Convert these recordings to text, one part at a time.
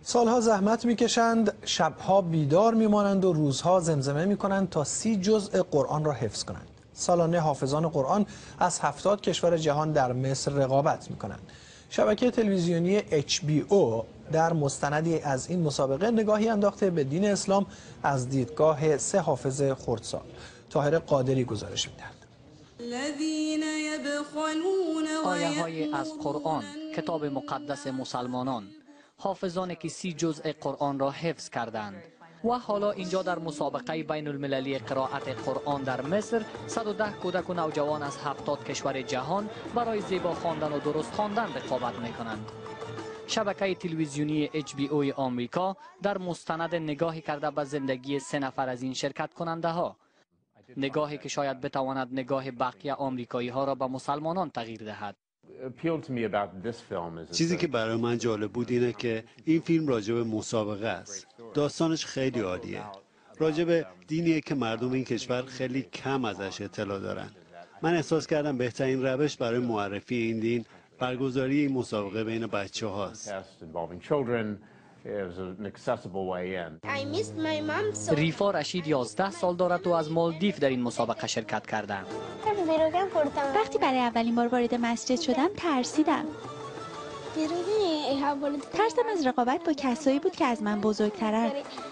سالها زحمت میکشند، شبها بیدار میمانند و روزها زمزمه میکنند تا 30 جزء قرآن را حفظ کنند. سالانه حافظان قرآن از 70 کشور جهان در مصر رقابت میکنند. شبکه تلویزیونی HBO در مستندی از این مسابقه نگاهی انداخته به دین اسلام از دیدگاه 3 حافظ خردسال. طاهر قادری گزارش می‌دهد. آیه‌های از قرآن، کتاب مقدس مسلمانان، حافظانی که 30 جزء قرآن را حفظ کردند و حالا اینجا در مسابقه بین المللی قرائت قرآن در مصر 110 کودک و نوجوان از 70 کشور جهان برای زیبا خواندن و درست خواندن رقابت می‌کنند. شبکه تلویزیونی HBO آمریکا در مستند نگاهی کرده به زندگی 3 نفر از این شرکت کننده ها. نگاهی که شاید بتواند نگاه بقیه آمریکایی ها را به مسلمانان تغییر دهد. چیزی که برای من جالب بود اینه که این فیلم راجع به مسابقه است. داستانش خیلی عالیه. راجع به دینیه که مردم این کشور خیلی کم ازش اطلاع دارن. من احساس کردم بهترین روش برای معرفی این دین برگزاری این مسابقه بین بچه هاست. ریفا رشید 11 سال دارد و از مالدیو در این مسابقه شرکت کرده. وقتی برای اولین بار وارد مسجد شدم ترسیدم. ترسم از رقابت با کسایی بود که از من بزرگترن.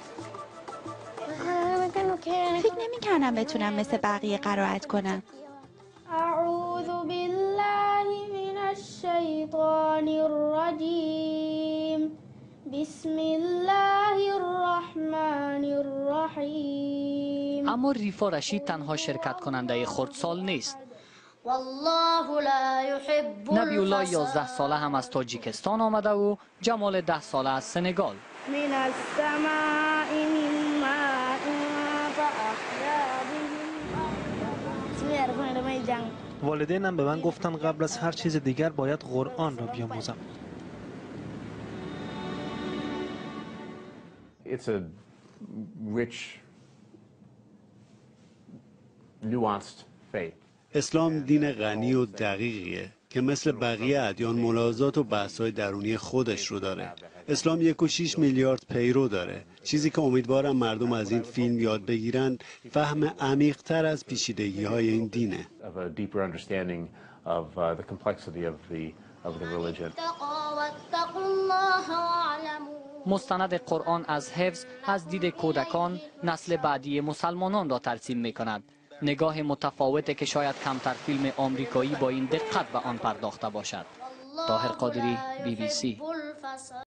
فکر نمی‌کردم بتونم مثل بقیه قرائت کنم. اعوذ بالله من الشیطان الرجیم. بسم الله الرحمن الرحیم. اما ریفا رشید تنها شرکت کننده خردسال نیست. والله لا يحب نبی الله 11 ساله هم از تاجیکستان آمده و جمال 10 ساله از سنگال. من السماء من ماء فأحیا به. والدینم به من گفتن قبل از هر چیز دیگر باید قرآن را بیاموزم. It's a rich, nuanced faith. اسلام دین غنی و دقیقیه که مثل بقیه ادیان ملاحظات و بحث‌های درونی خودش رو داره. اسلام 1.6 میلیارد پیرو داره. چیزی که امیدوارم مردم از این فیلم یاد بگیرن فهم عمیق‌تر از پیچیدگی‌های این دینه. مستند قرآن از حفظ از دید کودکان نسل بعدی مسلمانان را ترسیم می‌کند. نگاه متفاوتی که شاید کمتر فیلم آمریکایی با این دقت به آن پرداخته باشد. طاهر قادری، BBC.